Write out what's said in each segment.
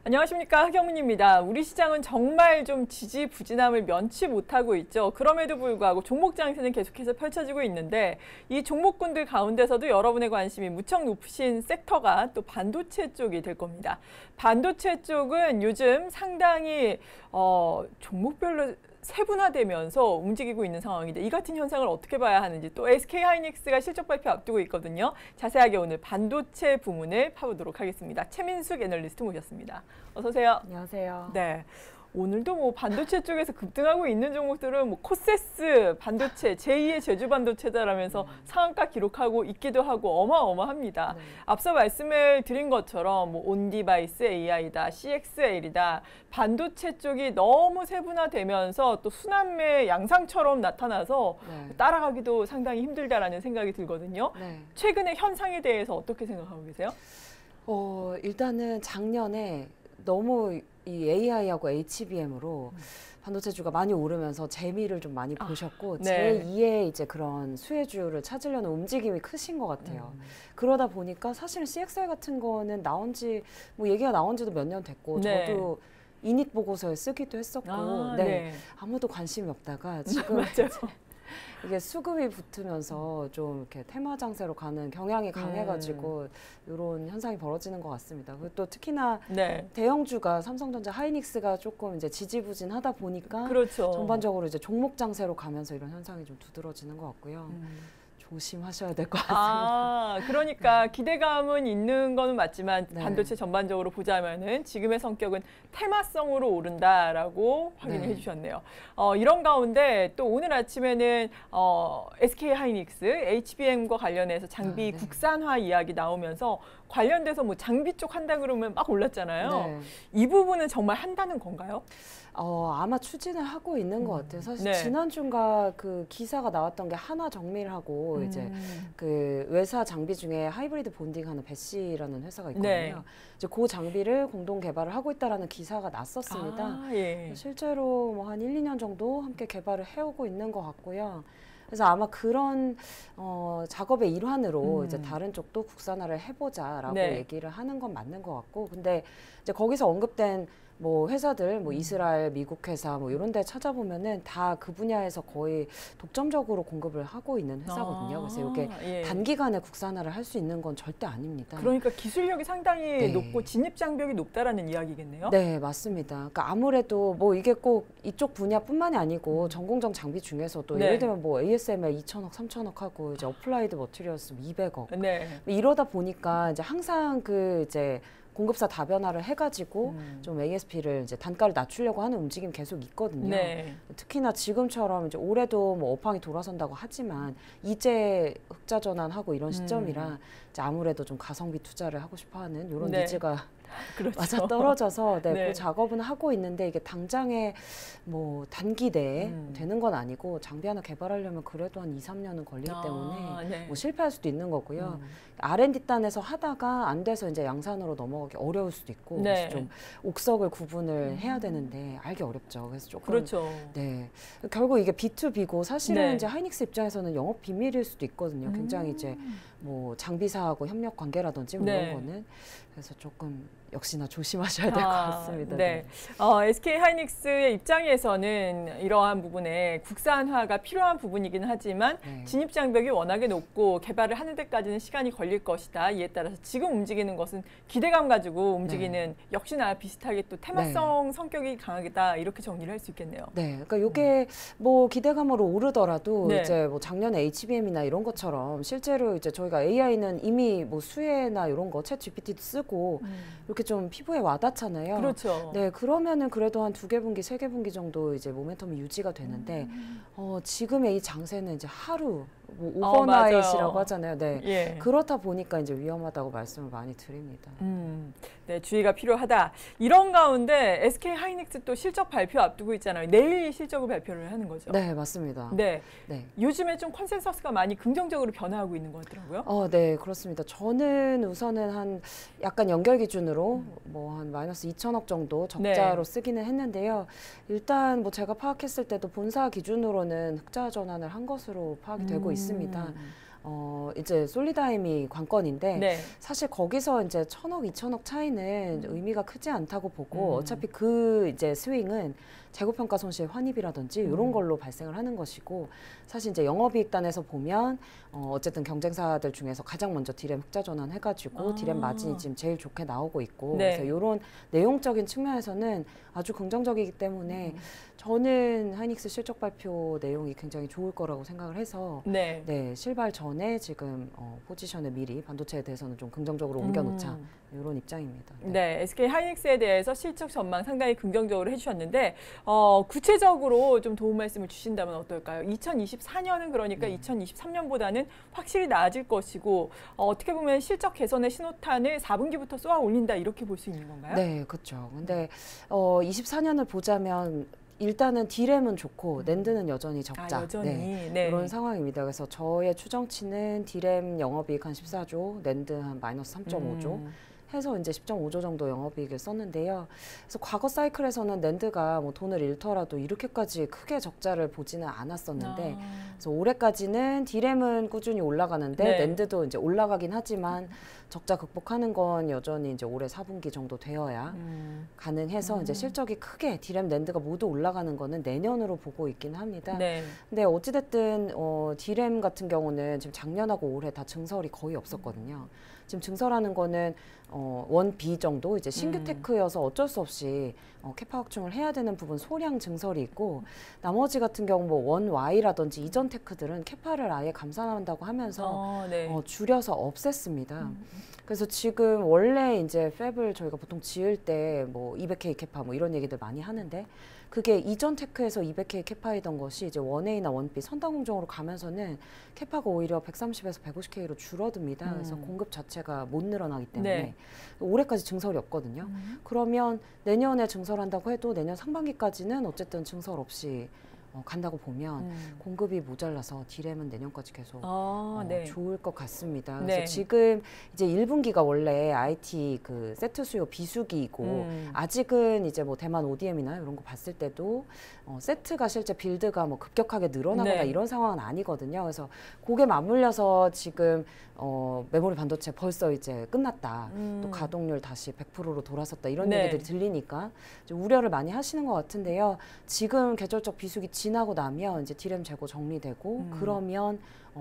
안녕하십니까, 하경민입니다. 우리 시장은 정말 좀 지지부진함을 면치 못하고 있죠. 그럼에도 불구하고 종목 장세는 계속해서 펼쳐지고 있는데 이 종목군들 가운데서도 여러분의 관심이 무척 높으신 섹터가 또 반도체 쪽이 될 겁니다. 반도체 쪽은 요즘 상당히 종목별로 세분화되면서 움직이고 있는 상황인데 이 같은 현상을 어떻게 봐야 하는지 또 SK하이닉스가 실적 발표 앞두고 있거든요. 자세하게 오늘 반도체 부문을 파보도록 하겠습니다. 최민숙 애널리스트 모셨습니다. 어서 오세요. 안녕하세요. 네. 오늘도 뭐 반도체 쪽에서 급등하고 있는 종목들은 뭐 코세스 반도체, 제2의 제주 반도체다라면서 상한가 기록하고 있기도 하고 어마어마합니다. 네. 앞서 말씀을 드린 것처럼 뭐 온디바이스 AI다, CXL이다, 반도체 쪽이 너무 세분화되면서 또 순환매 양상처럼 나타나서 네. 따라가기도 상당히 힘들다라는 생각이 들거든요. 네. 최근의 현상에 대해서 어떻게 생각하고 계세요? 일단은 작년에 너무 이 AI하고 HBM으로 반도체주가 많이 오르면서 재미를 좀 많이 보셨고 네. 제2의 이제 그런 수혜주를 찾으려는 움직임이 크신 것 같아요. 그러다 보니까 사실은 CXL 같은 거는 뭐 얘기가 나온 지도 몇 년 됐고 네. 저도 이닉 보고서에 쓰기도 했었고 네. 아무도 관심이 없다가 지금 맞아요. 이게 수급이 붙으면서 좀 이렇게 테마 장세로 가는 경향이 강해가지고 이런 현상이 벌어지는 것 같습니다. 그리고 또 특히나 네. 대형주가 삼성전자, 하이닉스가 조금 이제 지지부진하다 보니까 그렇죠. 전반적으로 이제 종목 장세로 가면서 이런 현상이 좀 두드러지는 것 같고요. 조심하셔야 될 것 같습니다. 아, 그러니까 기대감은 있는 거는 맞지만 네. 반도체 전반적으로 보자면은 지금의 성격은 테마성으로 오른다라고 확인해 네. 주셨네요. 이런 가운데 또 오늘 아침에는 SK하이닉스, HBM과 관련해서 장비 네. 국산화 이야기 나오면서 관련돼서 뭐 장비 쪽 한다 그러면 막 올랐잖아요. 네. 이 부분은 정말 한다는 건가요? 아마 추진을 하고 있는 것 같아요. 사실 네. 지난주인가 그 기사가 나왔던 게 하나 정밀하고 이제 그 외사 장비 중에 하이브리드 본딩하는 배시라는 회사가 있거든요. 네. 이제 그 장비를 공동 개발을 하고 있다라는 기사가 났었습니다. 아, 예. 실제로 뭐 한 1, 2년 정도 함께 개발을 해오고 있는 것 같고요. 그래서 아마 그런 작업의 일환으로 이제 다른 쪽도 국산화를 해보자라고 네. 얘기를 하는 건 맞는 것 같고, 근데 이제 거기서 언급된 뭐 회사들, 뭐 이스라엘, 미국 회사 뭐 이런 데 찾아보면은 다 그 분야에서 거의 독점적으로 공급을 하고 있는 회사거든요. 그래서 이게 예. 단기간에 국산화를 할 수 있는 건 절대 아닙니다. 그러니까 기술력이 상당히 네. 높고 진입 장벽이 높다라는 이야기겠네요. 네, 맞습니다. 그러니까 아무래도 뭐 이게 꼭 이쪽 분야뿐만이 아니고 전공정 장비 중에서도 네. 예를 들면 뭐 ASML 2천억, 3천억 하고 이제 어플라이드 머티리얼스 200억. 네. 이러다 보니까 이제 항상 그 이제 공급사 다변화를 해가지고 좀 ASP를 이제 단가를 낮추려고 하는 움직임이 계속 있거든요. 네. 특히나 지금처럼 이제 올해도 뭐 업황이 돌아선다고 하지만 이제 흑자 전환하고 이런 시점이라 이제 아무래도 좀 가성비 투자를 하고 싶어하는 이런 네. 니즈가 그렇죠. 맞아 떨어져서 네. 그 작업은 하고 있는데 이게 당장에 뭐 단기 내에 되는 건 아니고 장비 하나 개발하려면 그래도 한 2, 3년은 걸리기 때문에 네. 뭐 실패할 수도 있는 거고요. R&D 단에서 하다가 안 돼서 이제 양산으로 넘어가기 어려울 수도 있고 네. 그래서 좀 옥석을 구분을 해야 되는데 알기 어렵죠. 그래서 조금 그렇죠. 네. 결국 이게 B2B고 사실은 네. 이제 하이닉스 입장에서는 영업 비밀일 수도 있거든요. 굉장히 이제 뭐 장비사하고 협력 관계라든지 뭐 네. 이런 거는 그래서 조금 역시나 조심하셔야 될 것 같습니다. 네. SK하이닉스의 입장에서는 이러한 부분에 국산화가 필요한 부분이긴 하지만 네. 진입 장벽이 워낙에 높고 개발을 하는 데까지는 시간이 걸릴 것이다. 이에 따라서 지금 움직이는 것은 기대감 가지고 움직이는 역시나 비슷하게 또 테마성 성격이 강하겠다. 이렇게 정리를 할 수 있겠네요. 네, 그러니까 이게 뭐 기대감으로 오르더라도 네. 이제 뭐 작년에 HBM이나 이런 것처럼 실제로 이제 저희가 AI는 이미 뭐 수혜나 이런 거 챗 GPT도 쓰고 이렇게 좀 피부에 와닿잖아요. 그렇죠. 네, 그러면은 그래도 한 2개 분기, 3개 분기 정도 이제 모멘텀이 유지가 되는데 지금의 이 장세는 이제 하루 뭐 오버나잇이라고 맞아요. 하잖아요. 네, 예. 그렇다 보니까 이제 위험하다고 말씀을 많이 드립니다. 네, 주의가 필요하다. 이런 가운데 SK하이닉스 또 실적 발표 앞두고 있잖아요. 내일 실적을 발표를 하는 거죠. 네, 맞습니다. 네. 네. 요즘에 좀 컨센서스가 많이 긍정적으로 변화하고 있는 것 같더라고요. 네, 그렇습니다. 저는 우선은 한 약간 연결 기준으로 뭐 한 마이너스 2천억 정도 적자로 쓰기는 했는데요. 일단 뭐 제가 파악했을 때도 본사 기준으로는 흑자 전환을 한 것으로 파악이 되고 있습니다. 이제 솔리다임이 관건인데 네. 사실 거기서 이제 1,000억, 2,000억 차이는 의미가 크지 않다고 보고 어차피 그 이제 스윙은 재고평가 손실 환입이라든지 이런 걸로 발생을 하는 것이고 사실 이제 영업이익단에서 보면 어쨌든 경쟁사들 중에서 가장 먼저 디램 흑자 전환 해가지고 디램 마진이 지금 제일 좋게 나오고 있고 네. 그래서 이런 내용적인 측면에서는 아주 긍정적이기 때문에 저는 하이닉스 실적 발표 내용이 굉장히 좋을 거라고 생각을 해서 네. 네, 실발 전에 지금 포지션을 미리 반도체에 대해서는 좀 긍정적으로 옮겨놓자 이런 입장입니다. 네. 네, SK 하이닉스에 대해서 실적 전망 상당히 긍정적으로 해주셨는데 구체적으로 좀 도움 말씀을 주신다면 어떨까요? 2024년은 그러니까 2023년보다는 확실히 나아질 것이고 어떻게 보면 실적 개선의 신호탄을 4분기부터 쏘아 올린다 이렇게 볼 수 있는 건가요? 네, 그렇죠. 근데 24년을 보자면 일단은 디램은 좋고 낸드는 여전히 적자. 여전히. 네, 네. 그런 상황입니다. 그래서 저의 추정치는 디램 영업이익 한 14조, 낸드 한 마이너스 3.5조. 해서 이제 10.5조 정도 영업이익을 썼는데요. 그래서 과거 사이클에서는 낸드가 뭐 돈을 잃더라도 이렇게까지 크게 적자를 보지는 않았었는데, 그래서 올해까지는 디램은 꾸준히 올라가는데 네. 낸드도 이제 올라가긴 하지만 적자 극복하는 건 여전히 이제 올해 4분기 정도 되어야 가능해서 이제 실적이 크게 디램 낸드가 모두 올라가는 거는 내년으로 보고 있긴 합니다. 네. 근데 어찌됐든 디램 같은 경우는 지금 작년하고 올해 다 증설이 거의 없었거든요. 지금 증설하는 거는 원 B 정도 이제 신규 테크여서 어쩔 수 없이 캐파 확충을 해야 되는 부분 소량 증설이 있고 나머지 같은 경우 뭐 원 Y라든지 이전 테크들은 캐파를 아예 감산한다고 하면서 네. 줄여서 없앴습니다. 그래서 지금 원래 이제 팹을 저희가 보통 지을 때 뭐 200K 캐파 뭐 이런 얘기들 많이 하는데 그게 이전 테크에서 200K 캐파이던 것이 이제 1A나 1B 선당 공정으로 가면서는 캐파가 오히려 130에서 150K로 줄어듭니다. 그래서 공급 자체가 못 늘어나기 때문에 네. 올해까지 증설이 없거든요. 그러면 내년에 증설한다고 해도 내년 상반기까지는 어쨌든 증설 없이 간다고 보면 공급이 모자라서 디램은 내년까지 계속 네. 좋을 것 같습니다. 그래서 네. 지금 이제 1분기가 원래 IT 그 세트 수요 비수기이고 아직은 이제 뭐 대만 ODM이나 이런 거 봤을 때도 세트가 실제 빌드가 뭐 급격하게 늘어나거나 네. 이런 상황은 아니거든요. 그래서 그게 맞물려서 지금 메모리 반도체 벌써 이제 끝났다. 또 가동률 다시 100%로 돌아섰다. 이런 네. 얘기들이 들리니까 이제 우려를 많이 하시는 것 같은데요. 지금 계절적 비수기 지나고 나면 이제 디램 재고 정리되고 그러면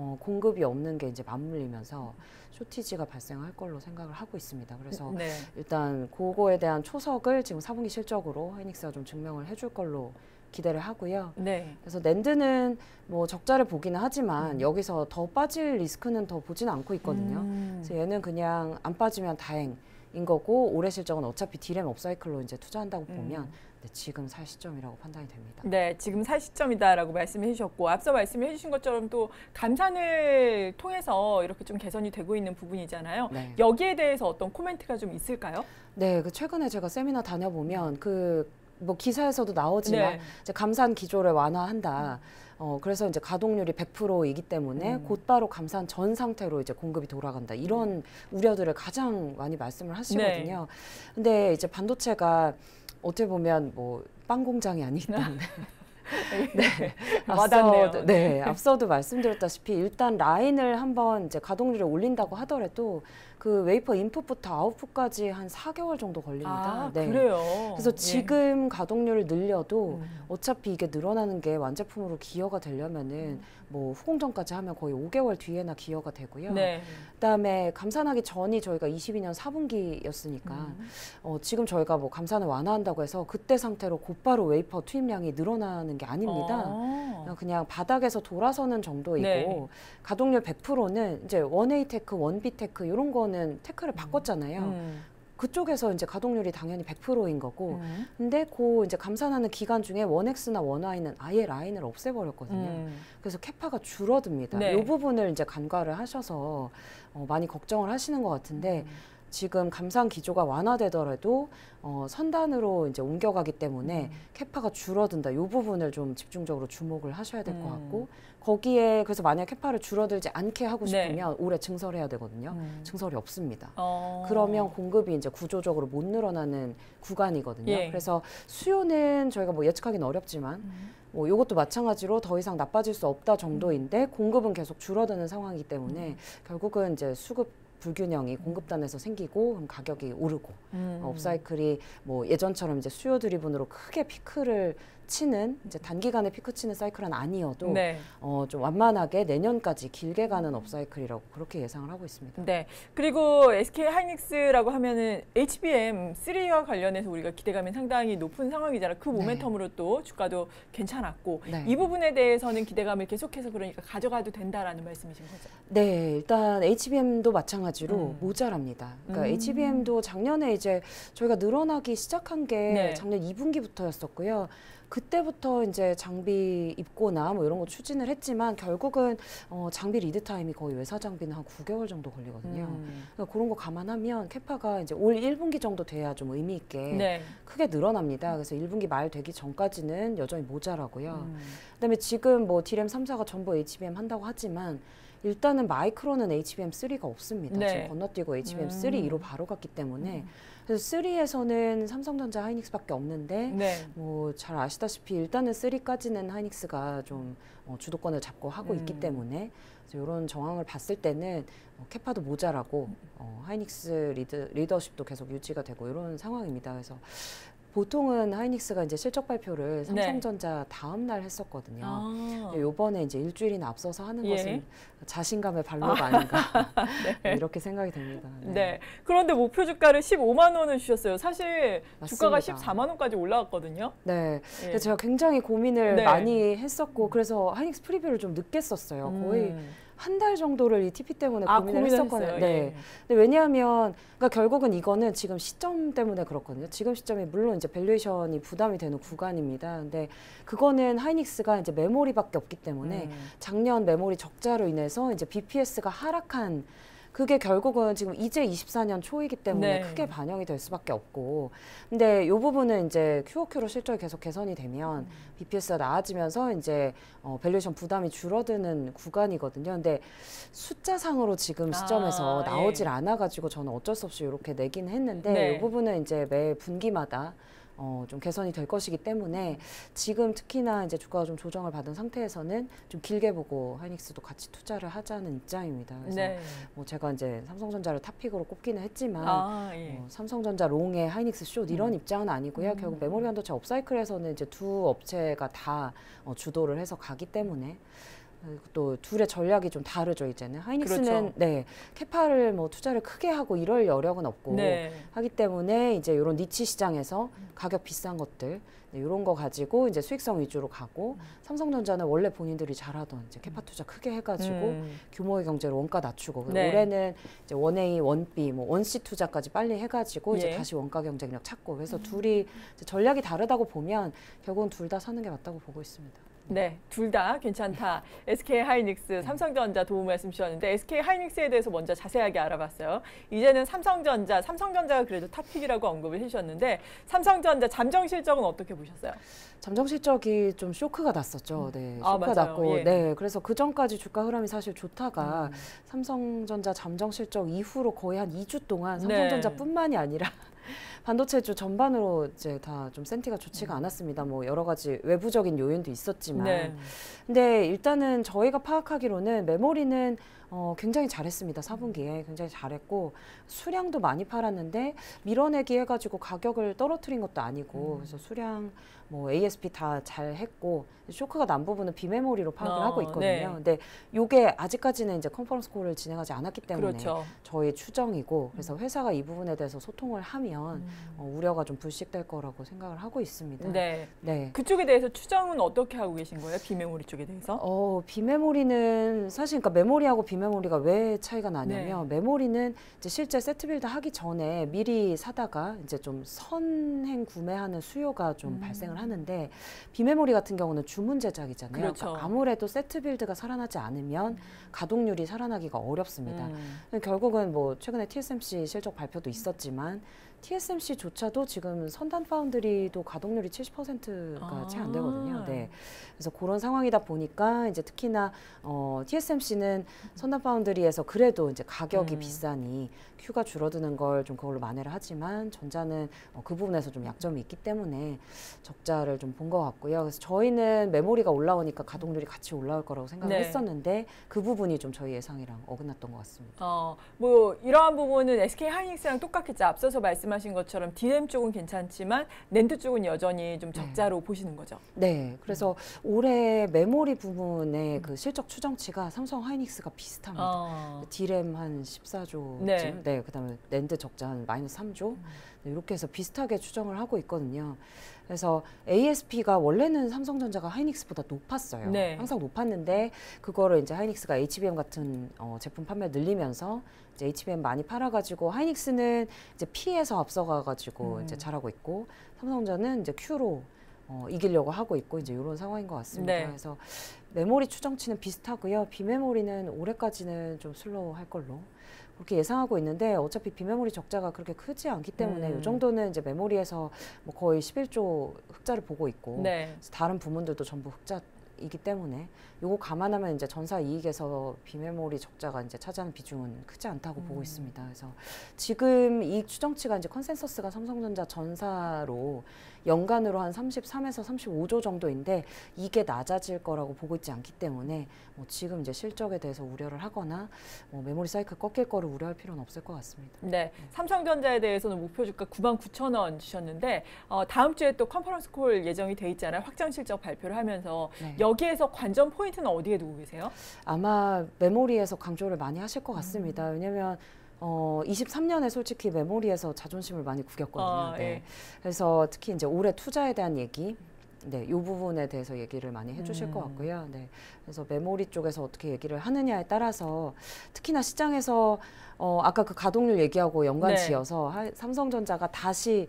공급이 없는 게 이제 맞물리면서 쇼티지가 발생할 걸로 생각을 하고 있습니다. 그래서 네. 일단 그거에 대한 초석을 지금 4분기 실적으로 하이닉스가 좀 증명을 해줄 걸로 기대를 하고요. 네. 그래서 낸드는 뭐 적자를 보기는 하지만 여기서 더 빠질 리스크는 더 보지는 않고 있거든요. 그래서 얘는 그냥 안 빠지면 다행인 거고 올해 실적은 어차피 디램 업사이클로 이제 투자한다고 보면 네, 지금 살 시점이라고 판단이 됩니다. 네, 지금 살 시점이다라고 말씀해 주셨고 앞서 말씀해 주신 것처럼 또 감산을 통해서 이렇게 좀 개선이 되고 있는 부분이잖아요. 네. 여기에 대해서 어떤 코멘트가 좀 있을까요? 네, 그 최근에 제가 세미나 다녀보면 뭐 기사에서도 나오지만 네. 이제 감산 기조를 완화한다. 그래서 이제 가동률이 100%이기 때문에 곧바로 감산 전 상태로 이제 공급이 돌아간다. 이런 우려들을 가장 많이 말씀을 하시거든요. 근데 이제 반도체가 어떻게 보면 뭐 빵 공장이 아니기 때문에 네, 와닿네요. 앞서도 말씀드렸다시피 일단 라인을 한번 이제 가동률을 올린다고 하더라도 그 웨이퍼 인풋부터 아웃풋까지 한 4개월 정도 걸립니다. 네. 그래요. 그래서 지금 가동률을 늘려도 어차피 이게 늘어나는 게 완제품으로 기여가 되려면은 뭐 후공정까지 하면 거의 5개월 뒤에나 기여가 되고요. 네. 그다음에 감산하기 전이 저희가 22년 4분기였으니까 지금 저희가 뭐 감산을 완화한다고 해서 그때 상태로 곧바로 웨이퍼 투입량이 늘어나는 게 아닙니다. 그냥 바닥에서 돌아서는 정도이고 네. 가동률 100%는 이제 1A 테크, 1B 테크 이런 거는 테크를 바꿨잖아요. 그쪽에서 이제 가동률이 당연히 100%인 거고, 근데 그 이제 감산하는 기간 중에 1X나 1Y는 아예 라인을 없애버렸거든요. 그래서 캐파가 줄어듭니다. 네. 이 부분을 이제 간과를 하셔서 많이 걱정을 하시는 것 같은데, 지금 감산 기조가 완화되더라도 선단으로 이제 옮겨가기 때문에 캐파가 줄어든다. 이 부분을 좀 집중적으로 주목을 하셔야 될 것 같고 거기에 그래서 만약 캐파를 줄어들지 않게 하고 싶으면 올해 증설해야 되거든요. 증설이 없습니다. 그러면 공급이 이제 구조적으로 못 늘어나는 구간이거든요. 예. 그래서 수요는 저희가 뭐 예측하기는 어렵지만 뭐 이것도 마찬가지로 더 이상 나빠질 수 없다 정도인데 공급은 계속 줄어드는 상황이기 때문에 결국은 이제 수급 불균형이 공급단에서 생기고 그럼 가격이 오르고 업사이클이 뭐 예전처럼 이제 수요 드리븐으로 크게 피크를 치는 이제 단기간에 피크 치는 사이클은 아니어도 네. 좀 완만하게 내년까지 길게 가는 업사이클이라고 그렇게 예상을 하고 있습니다. 네. 그리고 SK 하이닉스라고 하면은 HBM3와 관련해서 우리가 기대감이 상당히 높은 상황이잖아요. 그 모멘텀으로 또 주가도 괜찮았고 네. 이 부분에 대해서는 기대감을 계속해서 그러니까 가져가도 된다라는 말씀이신 거죠? 네, 일단 HBM도 마찬가지로 모자랍니다. 그러니까 HBM도 작년에 이제 저희가 늘어나기 시작한 게 네. 작년 2분기부터였었고요. 그때부터 이제 장비 입고나 뭐 이런 거 추진을 했지만 결국은 장비 리드 타임이 거의 외사 장비는 한 9개월 정도 걸리거든요. 그러니까 그런 거 감안하면 캐파가 이제 올 1분기 정도 돼야 좀 의미 있게 네. 크게 늘어납니다. 그래서 1분기 말 되기 전까지는 여전히 모자라고요. 그다음에 지금 뭐 디램 3사가 전부 HBM 한다고 하지만 일단은 마이크론은 HBM3가 없습니다. 네. 지금 건너뛰고 HBM3로 바로 갔기 때문에 그래서 3에서는 삼성전자 하이닉스밖에 없는데 네. 뭐 잘 아시다시피 일단은 3까지는 하이닉스가 좀 주도권을 잡고 하고 있기 때문에 그래서 이런 정황을 봤을 때는 캐파도 모자라고 하이닉스 리더십도 계속 유지가 되고 이런 상황입니다. 그래서 보통은 하이닉스가 이제 실적 발표를 삼성전자 다음 날 했었거든요. 요번에 이제 일주일이나 앞서서 하는 것은 자신감의 발로가 아닌가 네. 이렇게 생각이 됩니다. 네. 그런데 목표 주가를 15만 원을 주셨어요. 사실 주가가 맞습니다. 14만 원까지 올라갔거든요. 네. 예. 그래서 제가 굉장히 고민을 네. 많이 했었고 그래서 하이닉스 프리뷰를 좀 늦게 썼어요. 거의 한 달 정도를 이 TP 때문에 고민을 했었거든요. 했어요. 네. 예. 근데 왜냐하면 그러니까 결국은 이거는 지금 시점 때문에 그렇거든요. 지금 시점이 물론 이제 밸류에이션이 부담이 되는 구간입니다. 근데 그거는 하이닉스가 이제 메모리밖에 없기 때문에 작년 메모리 적자로 인해서 이제 BPS가 하락한 그게 결국은 지금 이제 24년 초이기 때문에 네. 크게 반영이 될 수밖에 없고 근데 이 부분은 이제 QOQ로 실적이 계속 개선이 되면 BPS가 나아지면서 이제 밸류에이션 부담이 줄어드는 구간이거든요. 근데 숫자상으로 지금 시점에서 나오질 않아가지고 저는 어쩔 수 없이 이렇게 내긴 했는데 네. 이 부분은 이제 매 분기마다 좀 개선이 될 것이기 때문에 지금 특히나 이제 주가가 좀 조정을 받은 상태에서는 좀 길게 보고 하이닉스도 같이 투자를 하자는 입장입니다. 그래서 네. 뭐 제가 이제 삼성전자를 탑픽으로 꼽기는 했지만 예. 삼성전자 롱에 하이닉스 숏 이런 입장은 아니고요. 결국 메모리 반도체 업사이클에서는 이제 두 업체가 다 주도를 해서 가기 때문에 또 둘의 전략이 좀 다르죠. 이제는 하이닉스는 그렇죠. 네 캐파를 뭐 투자를 크게 하고 이럴 여력은 없고 네. 하기 때문에 이제 이런 니치 시장에서 가격 비싼 것들 이런 거 가지고 이제 수익성 위주로 가고 삼성전자는 원래 본인들이 잘하던 이제 캐파 투자 크게 해가지고 규모의 경제로 원가 낮추고 네. 올해는 이제 1A, 1B, 뭐 1C 투자까지 빨리 해가지고 이제 예. 다시 원가 경쟁력 찾고 그래서 둘이 이제 전략이 다르다고 보면 결국은 둘 다 사는 게 맞다고 보고 있습니다. 네, 둘 다 괜찮다. SK 하이닉스, 삼성전자 도움 말씀 주셨는데 SK 하이닉스에 대해서 먼저 자세하게 알아봤어요. 이제는 삼성전자가 그래도 탑픽이라고 언급을 해주셨는데 삼성전자 잠정 실적은 어떻게 보셨어요? 잠정 실적이 좀 쇼크가 났었죠. 네, 아, 쇼크가 맞아요. 났고, 예. 네, 그래서 그 전까지 주가 흐름이 사실 좋다가 삼성전자 잠정 실적 이후로 거의 한 2주 동안 삼성전자뿐만이 아니라 반도체주 전반으로 이제 다 좀 센티가 좋지가 않았습니다. 뭐 여러 가지 외부적인 요인도 있었지만, 네. 근데 일단은 저희가 파악하기로는 메모리는 굉장히 잘했습니다. 4분기에 굉장히 잘했고 수량도 많이 팔았는데 밀어내기 해가지고 가격을 떨어뜨린 것도 아니고 그래서 수량 뭐 ASP 다 잘했고 쇼크가 난 부분은 비메모리로 파악을 하고 있거든요. 네. 근데 이게 아직까지는 이제 컨퍼런스 콜을 진행하지 않았기 때문에 그렇죠. 저희 추정이고 그래서 회사가 이 부분에 대해서 소통을 하면 우려가 좀 불식될 거라고 생각을 하고 있습니다. 네. 네. 그쪽에 대해서 추정은 어떻게 하고 계신 거예요? 비메모리 쪽에 대해서? 비메모리는 사실 그러니까 메모리하고 비메모리 비메모리가 왜 차이가 나냐면 메모리는 이제 실제 세트 빌드 하기 전에 미리 사다가 이제 좀 선행 구매하는 수요가 좀 발생을 하는데 비메모리 같은 경우는 주문 제작이잖아요. 그렇죠. 그러니까 아무래도 세트 빌드가 살아나지 않으면 가동률이 살아나기가 어렵습니다. 결국은 뭐 최근에 TSMC 실적 발표도 있었지만 TSMC조차도 지금 선단 파운드리도 가동률이 70%가 채 안 되거든요. 네. 그래서 그런 상황이다 보니까 이제 특히나 TSMC는 선단 파운드리에서 그래도 이제 가격이 비싸니 Q가 줄어드는 걸 좀 그걸로 만회를 하지만 전자는 그 부분에서 좀 약점이 있기 때문에 적자를 좀 본 것 같고요. 그래서 저희는 메모리가 올라오니까 가동률이 같이 올라올 거라고 생각을 했었는데 그 부분이 좀 저희 예상이랑 어긋났던 것 같습니다. 뭐 이러한 부분은 SK 하이닉스랑 똑같겠죠. 앞서서 말씀하신 것처럼 DRAM 쪽은 괜찮지만 낸드 쪽은 여전히 좀 적자로 보시는 거죠. 네, 그래서 올해 메모리 부분의 그 실적 추정치가 삼성 하이닉스가 비슷합니다. DRAM 한 14조쯤, 네, 그다음에 낸드 적자 한 마이너스 3조, 네, 이렇게 해서 비슷하게 추정을 하고 있거든요. 그래서 ASP가 원래는 삼성전자가 하이닉스보다 높았어요. 항상 높았는데 그거를 이제 하이닉스가 HBM 같은 제품 판매 늘리면서 이제 HBM 많이 팔아가지고 하이닉스는 이제 P에서 앞서가가지고 이제 잘하고 있고 삼성전자는 이제 Q로 이기려고 하고 있고 이제 이런 상황인 것 같습니다. 그래서 메모리 추정치는 비슷하고요. 비메모리는 올해까지는 좀 슬로우할 걸로 그렇게 예상하고 있는데 어차피 비메모리 적자가 그렇게 크지 않기 때문에 이 정도는 이제 메모리에서 뭐 거의 11조 흑자를 보고 있고 다른 부문들도 전부 흑자이기 때문에 요거 감안하면 이제 전사 이익에서 비메모리 적자가 이제 차지하는 비중은 크지 않다고 보고 있습니다. 그래서 지금 이익 추정치가 이제 컨센서스가 삼성전자 전사로 연간으로 한 33에서 35조 정도인데 이게 낮아질 거라고 보고 있지 않기 때문에 뭐 지금 이제 실적에 대해서 우려를 하거나 메모리 사이클 꺾일 거를 우려할 필요는 없을 것 같습니다. 네, 삼성전자에 대해서는 목표 주가 99,000원 주셨는데 다음 주에 또 컨퍼런스 콜 예정이 돼 있잖아요. 확정 실적 발표를 하면서 여기에서 관전 포인트는 어디에 두고 계세요? 아마 메모리에서 강조를 많이 하실 것 같습니다. 왜냐하면 23년에 솔직히 메모리에서 자존심을 많이 구겼거든요. 그래서 특히 이제 올해 투자에 대한 얘기, 이 부분에 대해서 얘기를 많이 해주실 것 같고요. 그래서 메모리 쪽에서 어떻게 얘기를 하느냐에 따라서 특히나 시장에서 아까 그 가동률 얘기하고 연관지어서 삼성전자가 다시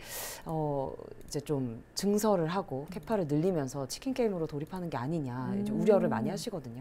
이제 좀 증설을 하고 캐파를 늘리면서 치킨 게임으로 돌입하는 게 아니냐 이제 우려를 많이 하시거든요.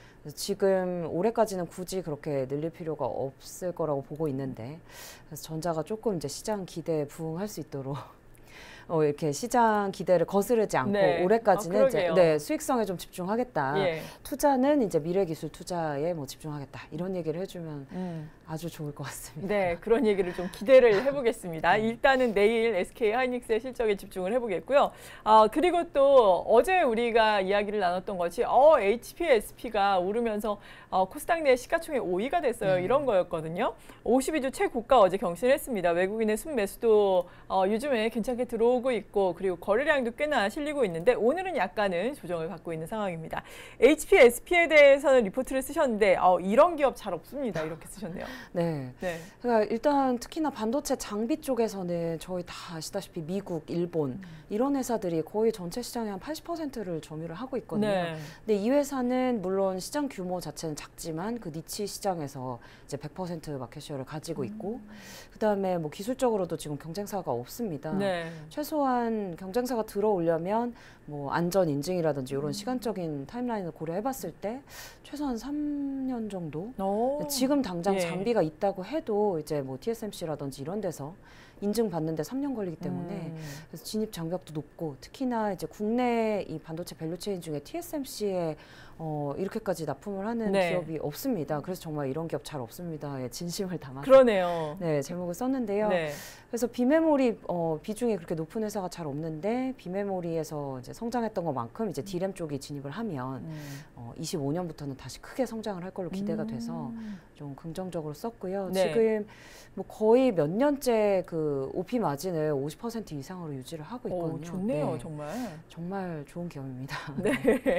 지금 올해까지는 굳이 그렇게 늘릴 필요가 없을 거라고 보고 있는데 그래서 전자가 조금 이제 시장 기대에 부응할 수 있도록 이렇게 시장 기대를 거스르지 않고 올해까지는 이제 수익성에 좀 집중하겠다. 투자는 이제 미래기술 투자에 뭐 집중하겠다. 이런 얘기를 해주면 아주 좋을 것 같습니다. 네, 그런 얘기를 좀 기대를 해보겠습니다. 일단은 내일 SK 하이닉스의 실적에 집중을 해보겠고요. 그리고 또 어제 우리가 이야기를 나눴던 것이 HPSP가 오르면서 코스닥 내 시가총액 5위가 됐어요. 이런 거였거든요. 52주 최고가 어제 경신했습니다. 외국인의 순매수도 요즘에 괜찮게 들어오고 있고 그리고 거래량도 꽤나 실리고 있는데 오늘은 약간은 조정을 받고 있는 상황입니다. HPSP에 대해서는 리포트를 쓰셨는데 이런 기업 잘 없습니다. 이렇게 쓰셨네요. 네. 그러니까 일단 특히나 반도체 장비 쪽에서는 저희 다 아시다시피 미국, 일본 이런 회사들이 거의 전체 시장의 한 80%를 점유를 하고 있거든요. 근데 이 회사는 물론 시장 규모 자체는 작지만 그 니치 시장에서 이제 100% 마켓쉐어를 가지고 있고 그다음에 뭐 기술적으로도 지금 경쟁사가 없습니다. 최소한 경쟁사가 들어오려면 뭐 안전 인증이라든지 이런 시간적인 타임라인을 고려해봤을 때 최소한 3년 정도. 지금 당장 장비가 있다고 해도 이제 뭐 TSMC라든지 이런 데서 인증받는데 3년 걸리기 때문에 그래서 진입 장벽도 높고 특히나 이제 국내 이 반도체 밸류체인 중에 TSMC에 이렇게까지 납품을 하는 기업이 없습니다. 그래서 정말 이런 기업 잘 없습니다. 진심을 담아서 그러네요. 제목을 썼는데요. 그래서 비메모리 비중이 그렇게 높은 회사가 잘 없는데 비메모리에서 이제 성장했던 것만큼 이제 DRAM 쪽이 진입을 하면 25년부터는 다시 크게 성장을 할 걸로 기대가 돼서 좀 긍정적으로 썼고요. 지금 뭐 거의 몇 년째 그 OP 마진을 50% 이상으로 유지를 하고 있거든요. 좋네요, 정말. 정말 좋은 기업입니다.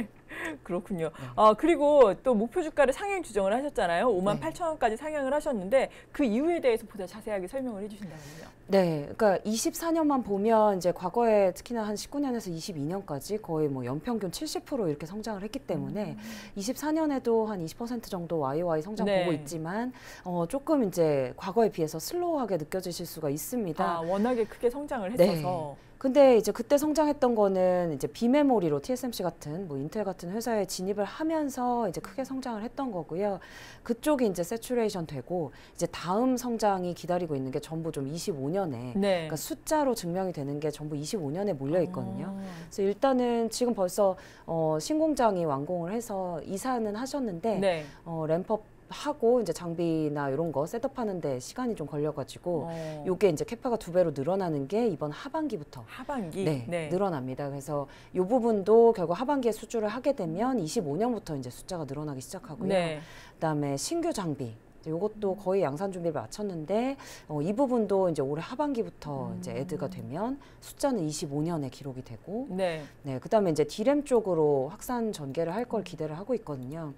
그렇군요. 네. 그리고 또 목표 주가를 상향 조정을 하셨잖아요. 58,000원까지 상향을 하셨는데 그 이유에 대해서 보다 자세하게 설명을 해주신다면요. 네, 그러니까 24년만 보면 이제 과거에 특히나 한 19년에서 22년까지 거의 뭐 연평균 70% 이렇게 성장을 했기 때문에 24년에도 한 20% 정도 YOY 성장 네. 보고 있지만 조금 이제 과거에 비해서 슬로우하게 느껴지실 수가 있습니다. 워낙에 크게 성장을 했어서. 네. 근데 이제 그때 성장했던 거는 이제 비메모리로 TSMC 같은 뭐 인텔 같은 회사에 진입을 하면서 이제 크게 성장을 했던 거고요. 그쪽이 이제 세츄레이션 되고 이제 다음 성장이 기다리고 있는 게 전부 좀 25년에 네. 그러니까 숫자로 증명이 되는 게 전부 25년에 몰려 있거든요. 그래서 일단은 지금 벌써 신공장이 완공을 해서 이사는 하셨는데 네. 램프업 하고 이제 장비나 이런 거 셋업하는데 시간이 좀 걸려가지고 요게 이제 캐파가 2배로 늘어나는 게 이번 하반기부터 하반기 네. 늘어납니다. 그래서 이 부분도 결국 하반기에 수주를 하게 되면 25년부터 이제 숫자가 늘어나기 시작하고요. 네. 그다음에 신규 장비 이것도 거의 양산 준비를 마쳤는데 이 부분도 이제 올해 하반기부터 이제 애드가 되면 숫자는 25년에 기록이 되고 네. 네, 그다음에 이제 디램 쪽으로 확산 전개를 할 걸 기대를 하고 있거든요.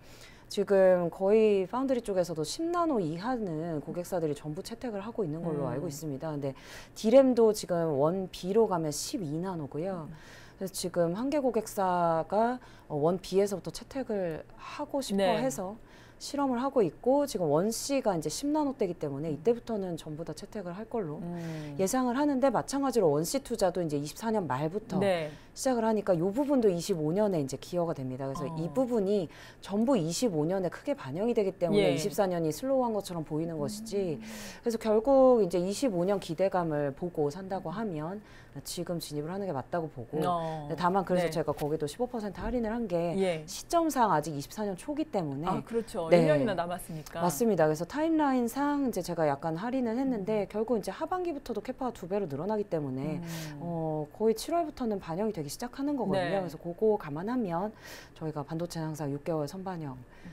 지금 거의 파운드리 쪽에서도 10나노 이하는 고객사들이 전부 채택을 하고 있는 걸로 알고 있습니다. 근데 디램도 지금 1B로 가면 12나노고요. 그래서 지금 한 개 고객사가 1B에서부터 채택을 하고 싶어 네. 해서 실험을 하고 있고 지금 1C가 이제 10나노대이기 때문에 이때부터는 전부 다 채택을 할 걸로 예상을 하는데 마찬가지로 1C 투자도 이제 24년 말부터 네. 시작을 하니까 이 부분도 25년에 이제 기여가 됩니다. 그래서 이 부분이 전부 25년에 크게 반영이 되기 때문에 예. 24년이 슬로우한 것처럼 보이는 것이지. 그래서 결국 이제 25년 기대감을 보고 산다고 하면 지금 진입을 하는 게 맞다고 보고. 다만 그래서 네. 제가 거기도 15% 할인을 한 게 예. 시점상 아직 24년 초기 때문에. 그렇죠. 네. 1년이나 남았으니까. 맞습니다. 그래서 타임라인상 이제 제가 약간 할인을 했는데 결국 이제 하반기부터도 캐파가 2배로 늘어나기 때문에 거의 7월부터는 반영이 되기 시작하는 거거든요. 네. 그래서 그거 감안하면 저희가 반도체는 항상 6개월 선반영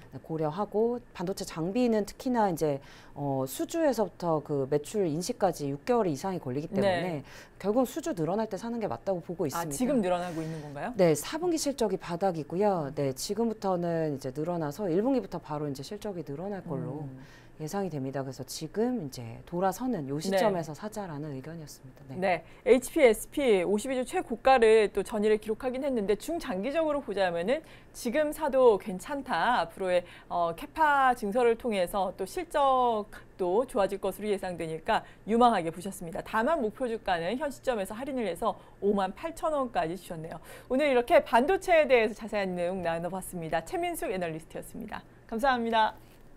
고려하고 반도체 장비는 특히나 이제 수주에서부터 그 매출 인식까지 6개월 이상이 걸리기 때문에 네. 결국은 수주 늘어날 때 사는 게 맞다고 보고 있습니다. 지금 늘어나고 있는 건가요? 네, 4분기 실적이 바닥이고요. 네, 지금부터는 이제 늘어나서 1분기부터 바로 이제 실적이 늘어날 걸로 예상이 됩니다. 그래서 지금 이제 돌아서는 요 시점에서 사자라는 의견이었습니다. 네. 네, HP/SP 52주 최고가를 또 전일에 기록하긴 했는데 중장기적으로 보자면은 지금 사도 괜찮다. 앞으로의 캐파 증설을 통해서 또 실적도 좋아질 것으로 예상되니까 유망하게 보셨습니다. 다만 목표 주가는 현 시점에서 할인을 해서 58,000원까지 주셨네요. 오늘 이렇게 반도체에 대해서 자세한 내용 나눠봤습니다. 최민숙 애널리스트였습니다. 감사합니다.